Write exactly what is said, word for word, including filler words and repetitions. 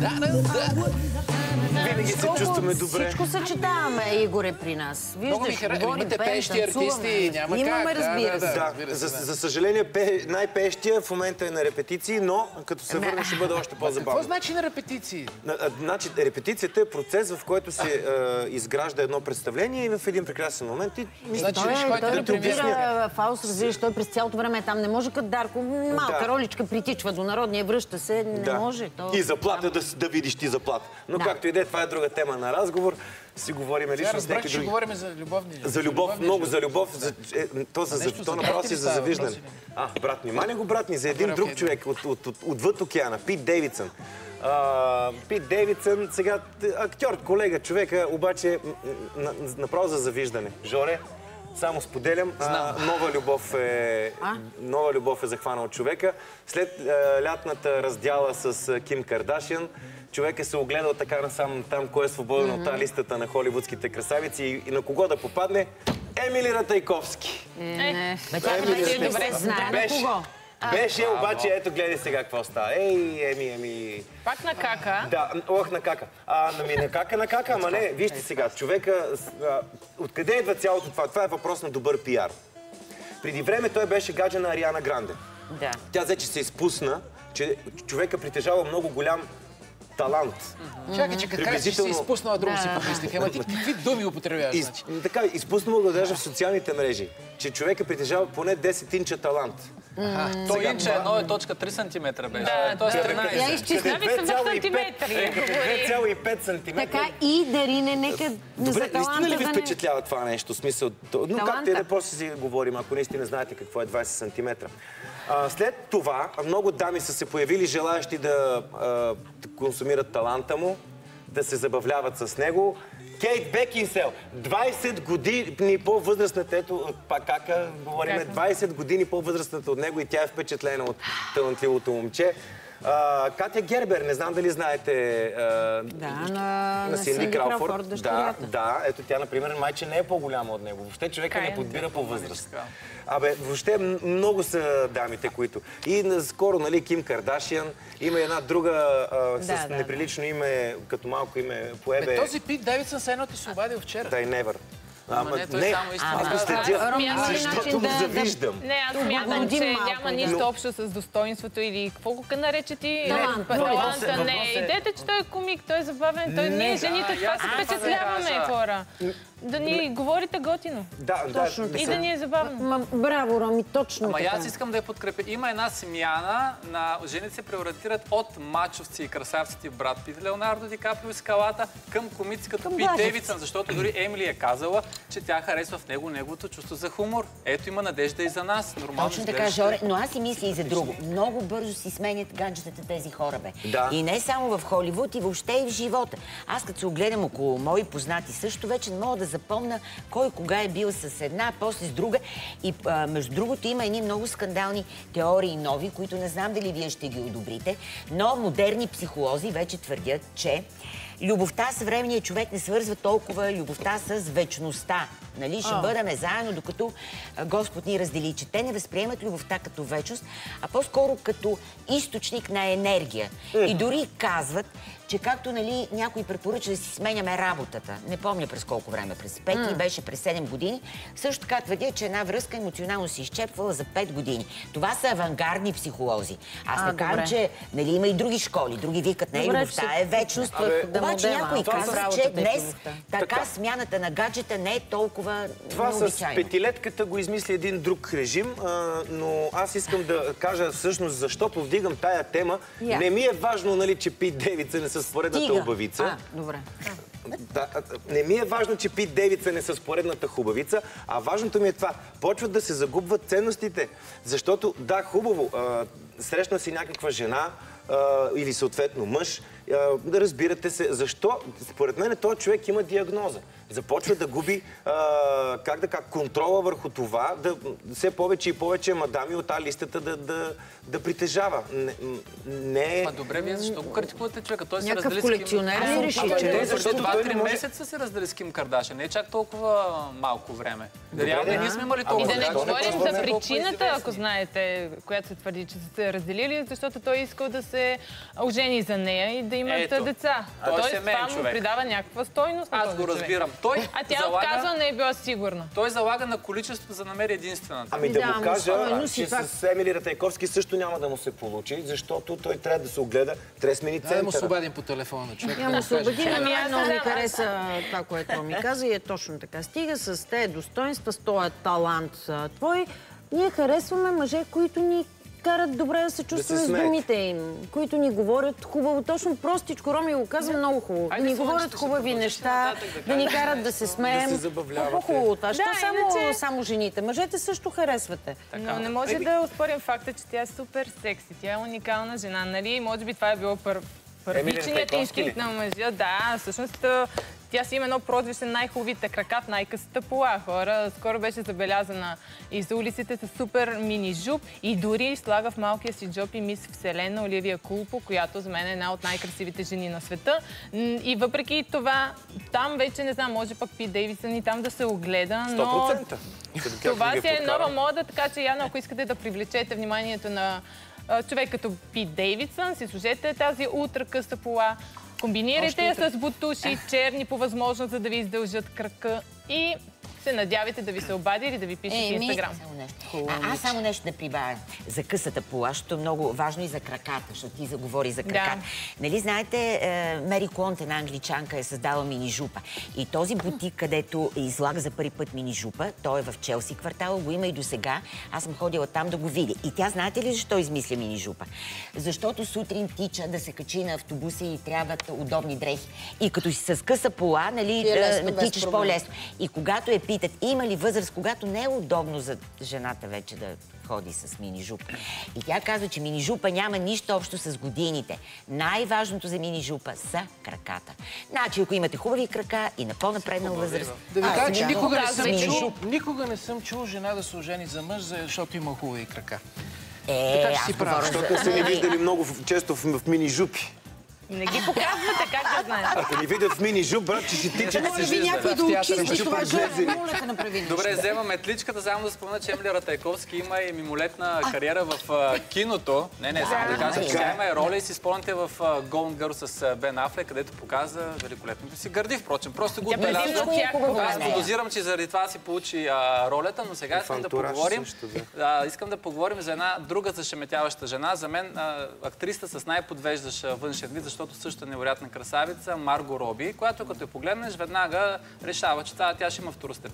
да, да. Винаги се чувстваме добре. Всичко съчетаваме, Игоре, при нас. Виждаш, говорим, имате пеем, пеещи артисти, няма как. Имаме, разбира се. Да, за, за съжаление, най-пеещия в момента е на репетиции, но като се върне ще бъде още по-забавно. Какво значи на репетиции? Значи, репетицията е процес, в който се изгражда едно представление и в един прекрасен момент и... Той репетира Фауст, разбираш, той през цялото време е там. Не може като Дарко, малка роличка притичва до народния, връща се, не може. И заплата, да видиш ти заплата. Но както и да е, това е друга тема на разговор. Си говорим лично с някакви други. Говорим за любовни. За любов, много за любов. То направо си за завиждане. А, брат ми, маля го брат ми, за един друг човек отвъд океана, Пит Дейвидсън. Пит Дейвидсън, сега актьор, колега, човека, обаче направо за завиждане. Жоре, само споделям, нова любов е нова любов е захванал човека. След лятната раздяла с Ким Кардашиан, човек се огледал така насам там, кой е свободен от тази листата на холивудските красавици и на кого да попадне? Емили Ратайковски. Не, добре знае на кого. Беше, обаче, ето гледай сега какво става. Ей, еми, еми... Пак на кака? Да, ох, на кака. А, ми на кака, на кака, ама не, вижте сега, човека... Откъде идва цялото това? Това е въпрос на добър пиар. Преди време той беше гадже на Ариана Гранде. Да. Тя взе, че се изпусна, че човека притежава много голям талант. Чакай, че като кажеш, че си изпуснала, друго си помислих. Ама ти какви думи употребяваш? Така, изпуснала го даже в социалните мрежи, че човека притежава поне десет инча талант. То инче едно е точка три сантиметра беше. Тоест тринайсет. Я изчислявай съм в сантиметри. две цяло и пет сантиметра. Така и Дарине, нека за таланта да не... Наистина ли ви впечатлява това нещо? Смисъл, но както и да после си говорим, ако наистина знаете какво е двайсет сантиметра. След това много дами са се появили желаящи да консумират таланта му, да се забавляват с него. Кейт Бекинсейл, двайсет години по-възрастната, ето, пак кака говориме, двайсет години по-възрастната от него и тя е впечатлена от талантливото момче. Катя Гербер, не знам дали знаете на Синди Крауфорд. Да, да, ето тя, например, майче не е по-голяма от него. Въобще човека не подбира по възраст. Абе, въобще много са дамите, които... И скоро, нали, Ким Кардашиан, има една друга с неприлично име, като малко име по ебе... Този Пит Дейвидсън се едно ти се обадил вчера. Да, и never. Ама не, той само истина. Аз го следя, защото го завиждам. Не, аз смятам, че няма нищо общо с достоинството или какво го нарече ти? Таланта. Не, идеята, че той е комик, той е забавен, той ние жените това се впечатляваме, хора. Да ни говорите готино. Да, да. И да ни е забавно. Браво, Роми, точно така. Ама аз искам да я подкрепя. Има една смяна на жените се преориентират от мачовци и красавците Брат Пит, Леонардо Ди Каприо и Скалата към комици като Пит Дейвидсън, защото дори Емили е казала, че тя харесва в него неговото чувство за хумор. Ето има надежда и за нас. Нормално. Точно така, Жоре, но аз си мисля и за друго. Много бързо си сменят гаджетата тези хора, бе. Да. И не само в Холивуд, и въобще и в живота. Аз като се огледам около мои познати също, вече не мога да запомня кой кога е бил с една, после с друга. И а, между другото има едни много скандални теории нови, които не знам дали вие ще ги одобрите, но модерни психолози вече твърдят, че любовта с съвременния човек не свързва толкова любовта с вечността. Нали? Ще бъдем заедно, докато Господ ни раздели. Че те не възприемат любовта като вечност, а по-скоро като източник на енергия. И дори казват, че както нали, някой препоръча да си сменяме работата, не помня през колко време, през пет или беше през седем години, също така твърдя, че една връзка емоционално се изчепвала за пет години. Това са авангардни психолози. Аз а, не казвам, че нали, има и други школи, други викат, не, любовта е вечност. Обаче някой казва, че днес така смяната на гаджета не е толкова това с петилетката го измисли един друг режим, но аз искам да кажа всъщност защо повдигам тая тема. Не ми е важно, нали, че Пит Дейвидсън е с поредната хубавица. А, добре. Да, не ми е важно, че Пит Дейвидсън е с поредната хубавица, а важното ми е това. Почват да се загубват ценностите. Защото, да, хубаво, срещна си някаква жена или съответно мъж, да разбирате се. Защо? Според мен този човек има диагноза. Започва да губи, а, как да как, контрола върху това, да все повече и повече мадами от тази листата да, да, да притежава. Не, не... Ма добре, вие защо го критикувате човека? Той се раздели с Ким... колекционер ли реши, че... Защото два-три месеца се раздели с Ким Кардашиан. Не е чак толкова малко време. Реално ние сме имали толкова. И да не говорим за причината, ако знаете, която се твърди, че са се разделили, защото той искал да се ожени за нея и да имат деца. Тоест това му придава някаква стойност на Аз го разбирам. Той а тя отказва, не е била сигурна. Той залага на количеството, за да намери единствената. Ами да му кажа, че с Емили Ратайковски също няма да му се получи, защото той трябва да се огледа, трябва да смени центъра. Да му се обадим по телефона на човек. Няма се обадим, но ми хареса това, което ми каза и е точно така. Стига с тези достоинства, с този талант твой. Ние харесваме мъже, които ни карат добре да се чувстваме с думите им, които ни говорят хубаво. Точно простичко, Роми го каза много хубаво. Да ни говорят хубави неща, да ни карат да се смеем. Да се забавлявате. По-хубаво това. Що само жените? Мъжете също харесвате. Но не може да оспорим факта, че тя е супер секси. Тя е уникална жена, нали? Може би това е било първичният инстинкт на мъжа. Да, всъщност тя си има едно прозвище най-хубавите крака в най-късата пола. Хора, скоро беше забелязана из улиците с супер мини жуп и дори слага в малкия си джоб и мис Вселена Оливия Кулпо, която за мен е една от най-красивите жени на света. И въпреки това, там вече, не знам, може пък Пит Дейвидсън и там да се огледа, но... сто процента. Това си е нова мода, така че Яна, ако искате да привлечете вниманието на човек като Пит Дейвидсън, си служете тази ултра къса пола, комбинирайте я с бутуши, черни по възможност, за да ви издължат кръка и се надявайте да ви се обади или да ви пише в Инстаграм. А, аз само нещо да прибавя за късата пола, защото е много важно и за краката, защото ти заговори за краката. Да. Нали знаете, Мери Конт, една англичанка, е създала мини-жупа. И този бутик, където излага за първи път мини-жупа, той е в Челси квартала, го има и до сега. Аз съм ходила там да го видя. И тя, знаете ли защо измисля мини-жупа? Защото сутрин тича да се качи на автобуса и трябват удобни дрехи. И като си с къса пола, нали, тичаш по-лесно. И когато е питат, има ли възраст, когато не е удобно за жената вече да ходи с мини-жупа. И тя казва, че мини-жупа няма нищо общо с годините. Най-важното за мини-жупа са краката. Значи, ако имате хубави крака и на по-напреднал възраст... Да ви кажа, че никога не съм чул, никога не съм чул жена да се ожени за мъж, защото има хубави крака. Е, така че си прав. Защото сте ни виждали много често в мини-жупи. Не ги показвате, как да знаете. Ако ни видят в мини-жуп, брат, че си тича да се жезда. Някой да очисти това жълто, моля те направи нещо. Добре, взема метличката, само да спомена, че Емили Ратайковски има и мимолетна кариера в киното. Не, не, само да кажа, че тя има и роля и си спомняте в Golden Girl с Бен Афлек, където показа великолепното си гърди, впрочем. Просто го отбелязвам. Аз подозирам, че заради това си получи ролята, но сега искам да поговорим. Искам да поговорим за една друга зашеметяваща жена. За мен актриста с най-подвеждащ външен вид, защото също е невероятна красавица, Марго Роби, която като я погледнеш, веднага решава, че тя ще има второстепенен